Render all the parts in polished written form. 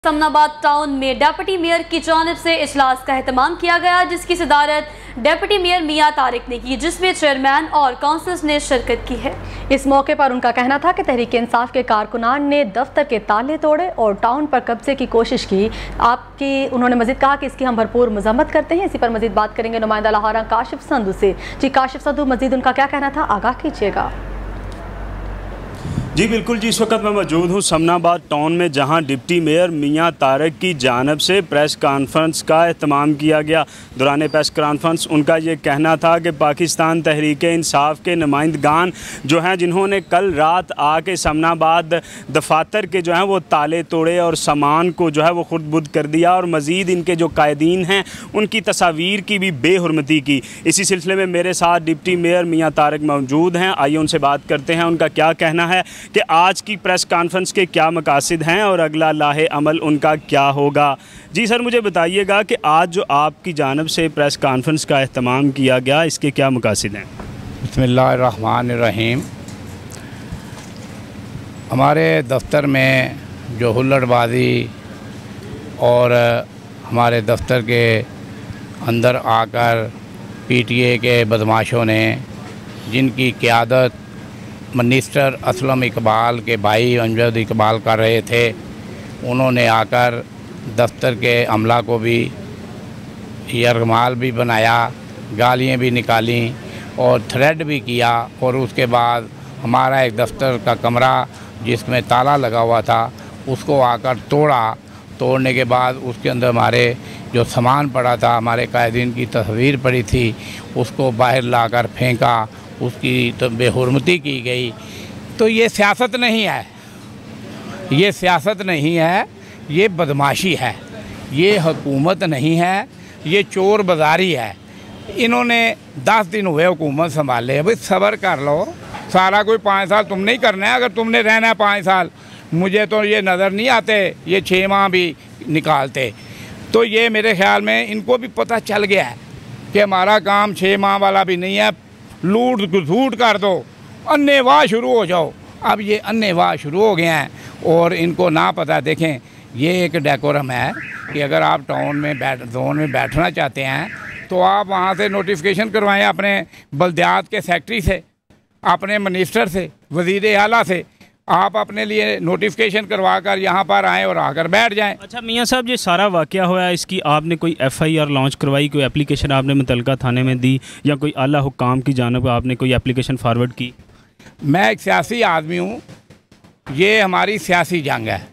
Samanabad town में deputy mayor की जानिब से इजलास का एहतमाम किया गया, जिसकी सदारत डिप्टी मेयर मियां तारिक ने की, जिसमें चेयरमैन और काउंसिलर्स ने शिरकत की है। इस मौके पर उनका कहना था कि तहरीक इंसाफ के कारकुनान ने दफ्तर के ताले तोड़े और टाउन पर कब्जे की कोशिश की। उन्होंने मजीद कहा कि इसकी हम भरपूर मजम्मत करते हैं। इसी पर मजीद बात करेंगे नुमाइंदा लाहौर रंग काशिफ संधू से। जी काशिफ संधू, मजीद उनका क्या कहना था, आगाह कीजिएगा। जी बिल्कुल जी, इस वक्त मैं मौजूद हूँ समनाबाद टाउन में, जहाँ डिप्टी मेयर मियां तारिक की जानिब से प्रेस कॉन्फ्रेंस का एहतमाम किया गया। दौरान प्रेस कॉन्फ्रेंस उनका ये कहना था कि पाकिस्तान तहरीक इंसाफ के नुमाइंदगान जो हैं, जिन्होंने कल रात आके समनाबाद दफातर के जो हैं वो ताले तोड़े और सामान को जो है वो खुर्द बुर्द कर दिया, और मज़ीद इनके जो कायदीन हैं उनकी तस्वीर की भी बेहुरमती की। इसी सिलसिले में मेरे साथ डिप्टी मेयर मियां तारिक मौजूद हैं। आइए उनसे बात करते हैं, उनका क्या कहना है कि आज की प्रेस कॉन्फ्रेंस के क्या मकासद हैं और अगला लाहे अमल उनका क्या होगा। जी सर, मुझे बताइएगा कि आज जो आपकी जानिब से प्रेस कॉन्फ्रेंस का एहतमाम किया गया, इसके क्या मकासद हैं। बिस्मिल्लाहिर्रहमानिर्रहीम। हमारे दफ्तर में जो हुल्लड़बाजी और हमारे दफ्तर के अंदर आकर पीटीए के बदमाशों ने, जिनकी क़यादत मिनिस्टर असलम इकबाल के भाई अमजद इकबाल कर रहे थे, उन्होंने आकर दफ्तर के अमला को भी यरगमाल भी बनाया, गालियाँ भी निकाली और थ्रेड भी किया। और उसके बाद हमारा एक दफ्तर का कमरा जिसमें ताला लगा हुआ था उसको आकर तोड़ा। तोड़ने के बाद उसके अंदर हमारे जो सामान पड़ा था, हमारे कायदीन की तस्वीर पड़ी थी, उसको बाहर लाकर फेंका, उसकी तो बेहुरमती की गई। तो ये सियासत नहीं है, ये सियासत नहीं है, ये बदमाशी है, ये हुकूमत नहीं है, ये चोर बाजारी है। इन्होंने 10 दिन हुए हुकूमत संभाले, अभी सब्र कर लो। सारा कोई 5 साल तुम नहीं करना है, अगर तुमने रहना है 5 साल। मुझे तो ये नज़र नहीं आते, ये 6 माह भी निकालते। तो ये मेरे ख्याल में इनको भी पता चल गया है कि हमारा काम 6 माह वाला भी नहीं है। लूट घसूट कर दो, अन्नेवाह शुरू हो जाओ। अब ये अन्नेवाह शुरू हो गए हैं और इनको ना पता। देखें, ये एक डेकोरम है कि अगर आप टाउन में जोन में बैठना चाहते हैं तो आप वहाँ से नोटिफिकेशन करवाएं, अपने बल्दियात के सेक्रेटरी से, अपने मिनिस्टर से, वज़ीर आला से। आप अपने लिए नोटिफिकेशन करवा कर यहाँ पर आएँ और आकर बैठ जाएं। अच्छा मियां साहब, ये सारा वाक़या हुआ है, इसकी आपने कोई FIR लॉन्च करवाई, कोई एप्लीकेशन आपने मुतलका थाने में दी, या कोई आला हुक्काम की जानिब आपने कोई एप्लीकेशन फारवर्ड की? मैं एक सियासी आदमी हूँ, ये हमारी सियासी जंग है।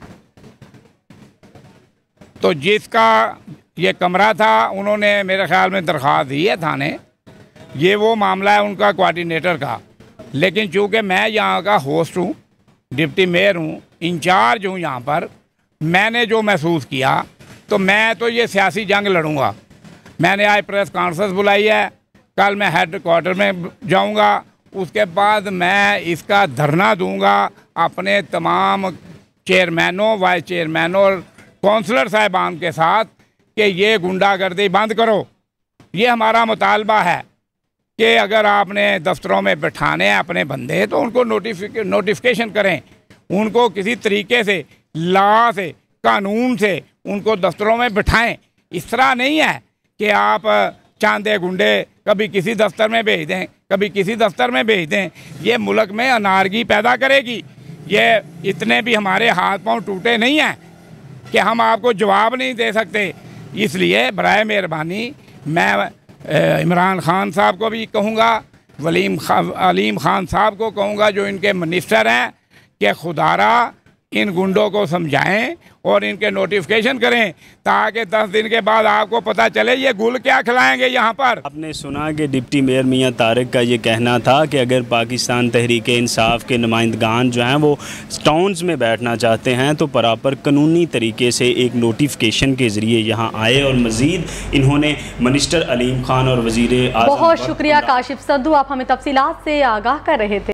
तो जिसका ये कमरा था उन्होंने मेरे ख्याल में दरख्वास्त दी है थाने, ये वो मामला है उनका कोऑर्डिनेटर का। लेकिन चूँकि मैं यहाँ का होस्ट हूँ, डिप्टी मेयर हूँ, इंचार्ज हूँ यहाँ पर, मैंने जो महसूस किया तो मैं तो ये सियासी जंग लड़ूंगा। मैंने आज प्रेस कॉन्फ्रेंस बुलाई है, कल मैं हेड क्वार्टर में जाऊँगा, उसके बाद मैं इसका धरना दूंगा अपने तमाम चेयरमैनों, वाइस चेयरमैनों और कौंसलर साहिबान के साथ कि ये गुंडागर्दी बंद करो। ये हमारा मुतालबा है कि अगर आपने दफ्तरों में बिठाने हैं अपने बंदे, तो उनको नोटिफिकेशन करें, उनको किसी तरीके से, लॉ से, कानून से उनको दफ्तरों में बिठाएं। इस तरह नहीं है कि आप चांदे गुंडे कभी किसी दफ्तर में भेज दें, कभी किसी दफ्तर में भेज दें। ये मुल्क में अनारगी पैदा करेगी। ये इतने भी हमारे हाथ पांव टूटे नहीं हैं कि हम आपको जवाब नहीं दे सकते। इसलिए बराए मेहरबानी मैं इमरान खान साहब को भी कहूँगा, अलीम खान साहब को कहूँगा जो इनके मिनिस्टर हैं, कि खुदारा इन गुंडों को समझाएं और इनके नोटिफिकेशन करें, ताकि 10 दिन के बाद आपको पता चले ये गुल क्या खिलाएंगे यहाँ पर। आपने सुना कि डिप्टी मेयर मियां तारिक का ये कहना था कि अगर पाकिस्तान तहरीक इंसाफ के नुमाइंदगान जो हैं वो टाउन्स में बैठना चाहते हैं तो प्रॉपर कानूनी तरीके से एक नोटिफिकेशन के ज़रिए यहाँ आए। और मज़ीद इन्होंने मिनिस्टर अलीम खान और वज़ीर आज़म। बहुत शुक्रिया काशिफ संधू, आप हमें तफसीलात से आगाह कर रहे थे।